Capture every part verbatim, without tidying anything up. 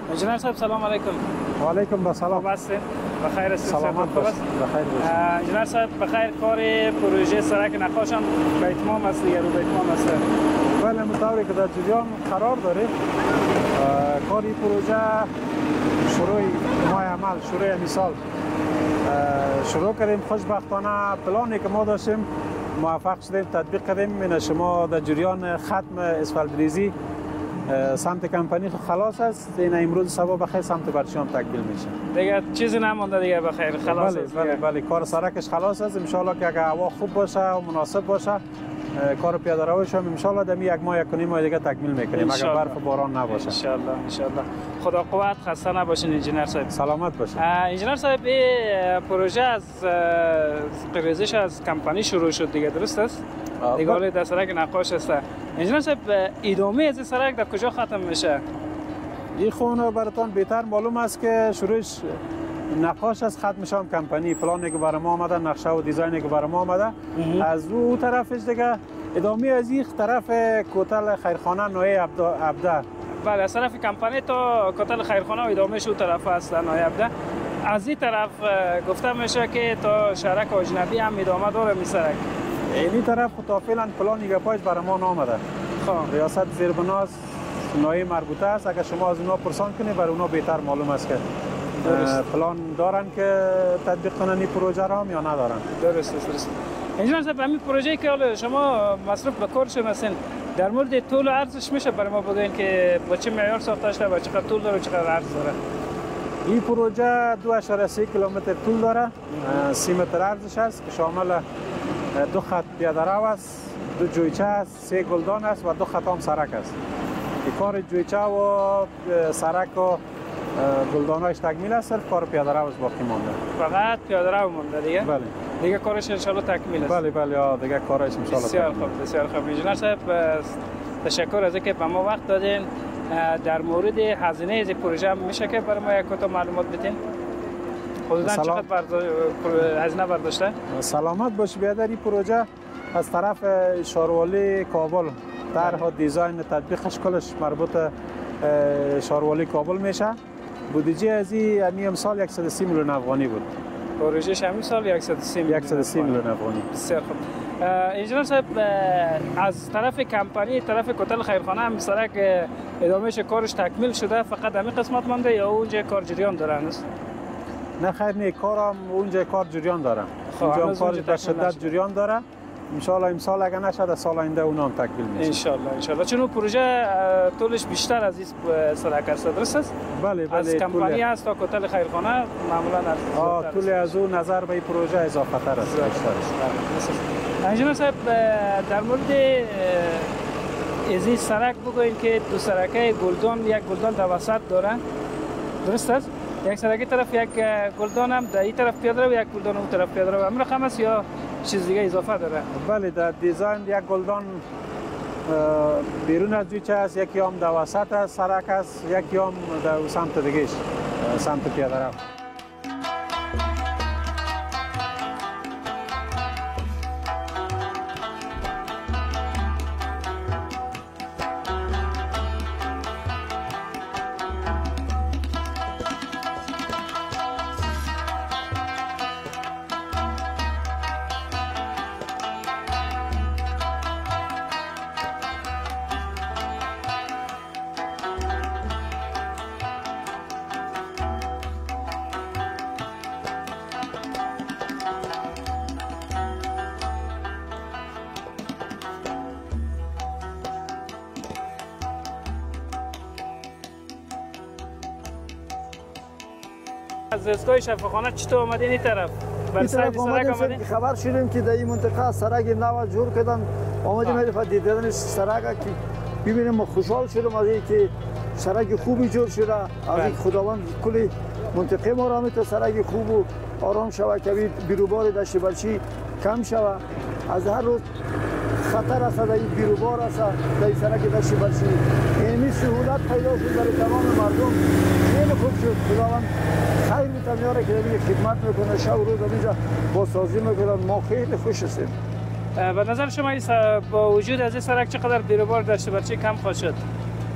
انجینر صاحب سلام علیکم. و علیکم السلام. خوب هستین؟ بخیر هستین؟ سلامت باشید. بخیر باشید. انجینر صاحب بخیر، کار پروژه سرک نقاش هم به اتمام است دیگه، رو به اتمام است. بله مطابقی که در جریان قرار داره. کاری پروژه شروع ماه عمل شروع مثال شروع کردیم. خوشبختانه پلانی که ما داشتیم موفق شدیم تطبیق کردیم. من شما در جریان ختم اسفالت ریزی سمت کمپانی خلاص است. این امروز صبح بخیر سمت برچیان تکمیل میشه. دیگه چیزی نمونده دیگه بخیر خلاص بله است. بله بله کار سرکش خلاص است. ان شاء الله که اگه هوا خوب باشه و مناسب باشه کار پیاده رویش هم ان شاء الله در یک ماه یک و نیم ماه دیگه تکمیل میکنیم اگر برف و باران نباشه. ان شاء الله ان شاء الله. خدا قوت، خسته نباشین انجینر صاحب. سلامت باشین. انجینر صاحب این پروژه از ریزش از کمپانی شروع شد دیگه، درست است؟ دیگه حالا در سرک نقاش است. انجینر صاحب ادامه از سرک در کجا ختم میشه؟ این خونه براتون بهتر معلوم است که شروعش نقاش از ختم شام کمپانی پلانی که برای ما آمده، نقشه و دیزاینی که برای ما آمده از او طرفش دیگه ادامه از این طرف کوتل خیرخانه نوعی عبده. بله از طرف کمپانی تا کوتل خیرخانه و ادامه شو طرف است نوعی عبده. از این طرف گفته میشه که تا شهرک اجنبی هم ادامه داره می سرک. این طرف تا فعلا پلانی که پایش برای ما نامده. خب ریاست زیربناست نوعی مربوطه است. اگر شما از اونها پرسان کنید برای اونها بهتر معلوم است که پلان دارن که تطبیق کنن این پروژه را هم یا ندارن. درست است درست. انجینر صاحب همین پروژه‌ای که حالا شما مصرف به کار شدین در مورد طول و عرضش میشه برای ما بگین که با چه معیار ساخته شده و چقدر طول داره و چقدر عرض داره؟ این پروژه دو اشاره سه کیلومتر طول داره، سی متر عرضش است که شامل دو خط پیاده رو است، دو جویچه است، سه گلدان است و دو خط هم سرک است. این کار جویچه و سرک و گلدانایش تکمیل است، صرف کار پیاده رو باقی مونده. فقط پیاده رو مونده دیگه؟ بله. دیگه کارش ان شاء الله تکمیل است. بله بله آ دیگه کارش ان شاء الله. بسیار خوب بسیار خوب. انجینر صاحب تشکر از اینکه به ما وقت دادین. در مورد هزینه از پروژه میشه که برای ما یک کوتاه معلومات بدین؟ حدوداً چقدر برداشت هزینه برداشته؟ سلامت باش. بیادر این پروژه از طرف شاروالی کابل طرح و دیزاین تطبیقش کلش مربوط شاروالی کابل میشه. بودجه از این امسال صد و سی میلیون افغانی بود. پروژهش همین سال صد و سی میلیون افغانی. بسیار خوب. انجینر صاحب از طرف کمپانی طرف کوتل خیرخانه هم سرک ادامهش کارش تکمیل شده، فقط همین قسمت مونده یا اونجا کار جریان داره هنوز؟ نه خیر نه، کارم اونجا کار جریان داره. اونجا کار به شدت جریان داره. ان شاء الله امسال اگه نشد سال آینده اون هم تکمیل میشه. ان شاء الله ان شاء الله. چون پروژه طولش بیشتر از این سرک است، درست است؟ بله بله. از کمپانی است تا کوتل خیرخانه معمولا از آه طول از اون نظر به پروژه اضافه تر است. انجینر صاحب در مورد از این سرک بگوین که دو سرکه گلدان، یک گلدان در وسط داره، درست است؟ یک سرکی طرف یک گلدان هم در این طرف پیاده رو و یک گلدان اون طرف پیاده رو همین رقم است یا چیز دیگه اضافه داره؟ بله در دیزاین یک گلدان بیرون از جویچه است، یکی هم در وسط است سرک است، یکی هم در سمت دیگهش سمت پیاده رو. از اسکای شفاخانه چطور آمدین این طرف؟ این طرف آمدیم خبر شدیم که در این منطقه سرک نو جور کردن، آمدیم هدف دیدن سرک که ببینیم. ما خوشحال شدیم از اینکه سرک خوبی جور شده. از این خداوند کلی منطقه ما را میتونه سرک خوب و آرام شود که بیروبار دشت بلچی کم شود. از هر روز خطر است در این بیروبار است در این سرک دشت بلچی. یعنی سهولت پیدا شد برای تمام مردم. خیلی خوب شد. خداوند خیر میتونه یاره که دیگه خدمت میکنه، شب و روز اینجا بازسازی میکنن. ما خیلی خوش هستیم. به نظر شما با وجود از این سرک چقدر بیروبار داشته بلچی کم خواهد شد؟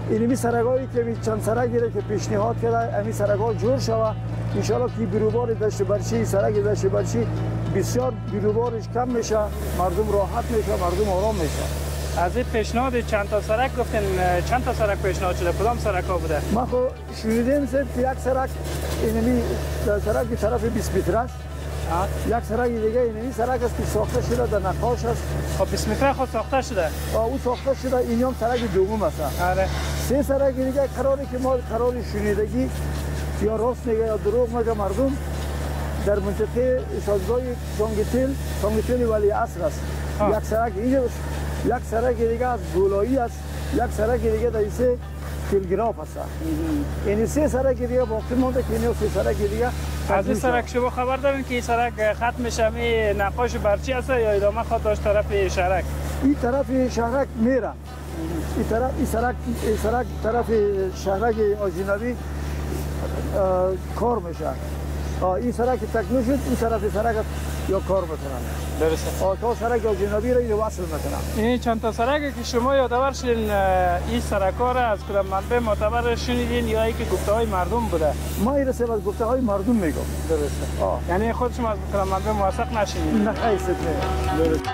اینمی سرگاهی که می چند سرک دیره که پیشنهاد کرده امی سرگاه جور شوه ان شاء الله که بیروبار دشت برچی سرک دشت برچی بسیار بیروبارش کم میشه، مردم راحت میشه، مردم آرام میشه. از این پیشنهاد چند تا سرک گفتین، چند تا سرک پیشنهاد شده؟ کدام سرک ها بوده؟ ما خو شنیدیم صرف یک سرک اینمی سرک به طرف بیست متر است. یک سرک دیگه اینمی سرک است که ساخته شده در نقاش است. خب بیست متر خود ساخته شده؟ او ساخته شده، این هم سرک دوم است. آره. سه سرک دیگه قراری که ما قرار شنیدگی یا راست میگه یا دروغ میگه مردم در منطقه سازگاه سانگتل سانگتل ولی عصر است. یک سرک اینجا یک سرک دیگه از گولایی است، یک سرک دیگه در سه تلگراف است. این سه سرک دیگه باقی مونده که این سه سرک دیگه از این سرک شما خبر دارین که این سرک ختم میشه می نقاش برچی است یا ادامه خواهد داشت طرف شهرک؟ این طرف شهرک میره. این طرف این سرک این سرک طرف شهرک آجنبی کار میشه. این سرک تکمیل شد، این طرف سرک یا کار میکنن. درسته. تا سرک آجنبی را اینو وصل میکنن. این چند تا سرکی که شما یادآور شدین این سرک‌ها را از کدام منبع معتبر شنیدین یا اینکه گفته‌های مردم بوده؟ ما این رسه از گفته‌های مردم میگم. درسته. آه. یعنی خود شما از کدام منبع موثق نشنیدین؟ نه خیست نه. درسته.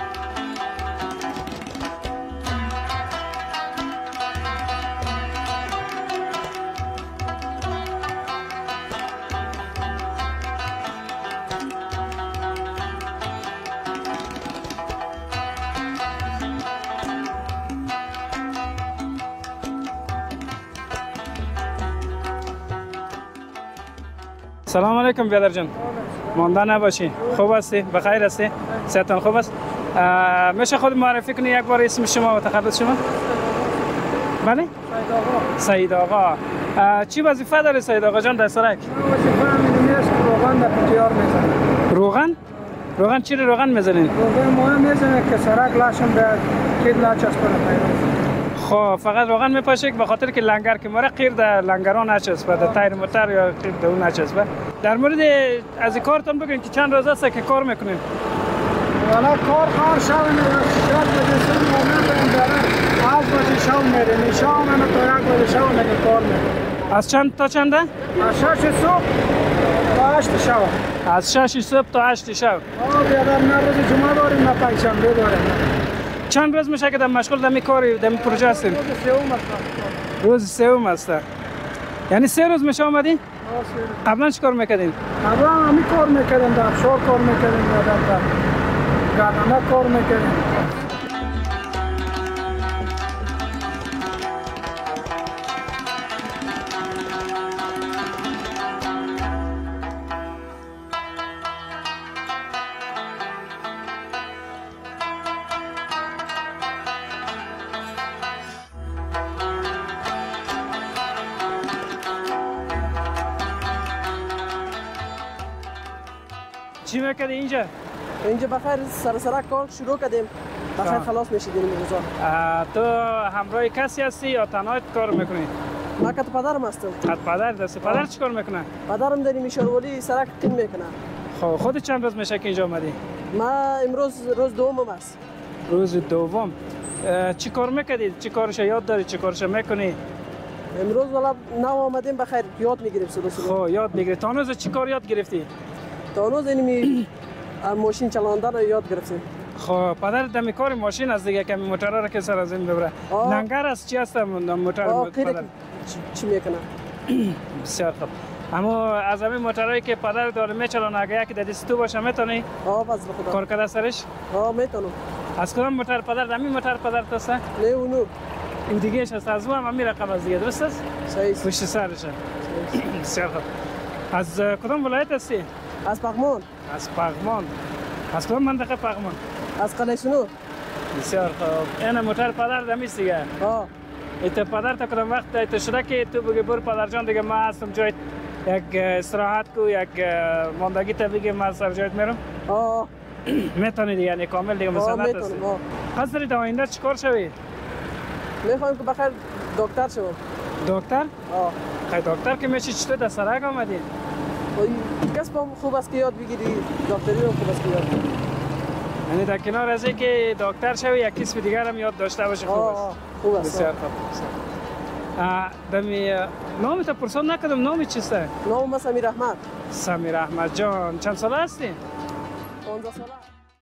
سلام علیکم بیادر جان. مانده نباشی. خوب هستی؟ بخیر هستی؟ صحتتان خوب است؟ میشه خود معرفی کنی یک بار اسم شما و تخصص شما؟ بله؟ سعید آقا. سعید آقا. چی وظیفه داری سعید آقا جان در سرک؟ وظیفه میدونی است که روغن در پتیار میزنه. روغن؟ روغن چی روغن میزنین؟ روغن مهم میزنه که سرک لاشم به کید لا چسبونه پیدا. خب فقط روغن میپاشه به خاطر که لنگر که مره قیر در لنگران نچسبه، در تایر موتر یا قیر در اون نچسبه. در مورد از کارتون بگین که چند روز است که کار میکنین؟ والا کار کار شب میره شب بجه سن مومن بریم داره از بجه شب میره نشام منو تا یک بجه شب میره کار میره. از چند تا چنده؟ از شش صبح تا هشت شب. از شش صبح تا هشت شب. آه بیادر نه روز جمعه داریم نه پنجشنبه داریم. چند روز میشه که در مشغول در می کاری در می پروژه هستین؟ روز سوم است. روز سوم است. یعنی سه روز میشه آمدین؟ آه سه روز. قبلا چی کار میکردین؟ قبلا همی کار میکردیم در افشار کار میکردیم در گردنه کار میکردیم. چی میکردی اینجا؟ اینجا بخیر سر سرک کار شروع کردیم. بخیر خلاص میشید این روزا. تو همراه کسی هستی یا تنها کار میکنی؟ ما که پدرم هستم. خود پدر دست پدر چی کار میکنه؟ پدرم در میشورولی سرک قیم میکنه. خب خود چند روز میشه که اینجا آمدی؟ ما امروز روز دومم است. روز دوم. چی کار میکردی؟ چی کارش یاد داری؟ چی کارش میکنی؟ امروز والا نو آمدیم بخیر یاد میگیریم سلو سلو. خب یاد میگیری. تا هنوز چی کار یاد گرفتی؟ تا هنوز اینمی ماشین چلاندن رو یاد گرفتیم. خب پدر دمی کار ماشین از دیگه کمی موتر را که سر از این ببره. لنگر است چی است موتر پدر؟ چی میکنه؟ بسیار خوب. اما از همین موترایی که پدر داره میچلونه اگه یکی در دست تو باشه میتونی؟ آه فضل خدا. کار کرده سرش؟ آه میتونم. از کدام موتر پدر همین موتر پدر توست؟ نه اونو. این دیگه است از اون هم همین رقم از دیگه درست است؟ صحیح. پشت سرشه. بسیار خوب. از کدام ولایت هستی؟ از پغمان. از پغمان. از کدام منطقه پغمان؟ از قلعه سنو. بسیار خوب. این موتر پدر دمیست دیگه. آه. ایت پدر تا کدام وقت ایت شده که تو بگی بر پدر جان دیگه ما هستم جایت یک استراحت کو یک ماندگی تا بگی ما سر جایت میرم؟ آه. میتونی دیگه یعنی کامل دیگه مسلط هستی؟ آه قصد داری تا آینده چیکار شوی؟ میخوایم که بخیر دکتر شوم. دکتر؟ آه. خیلی دکتر که میشه چطور در سرک آمدی؟ کسب هم خوب است که یاد بگیری، دکتری هم خوب است که یاد بگیری. یعنی در کنار از اینکه دکتر شوی یک کسب دیگر هم یاد داشته باشی خوب است. خوب است. بسیار خوب. دمی نام تا پرسان نکردم نام چیسته؟ نام ما سمیر احمد. سمیر احمد جان چند ساله هستی؟ پانزده ساله.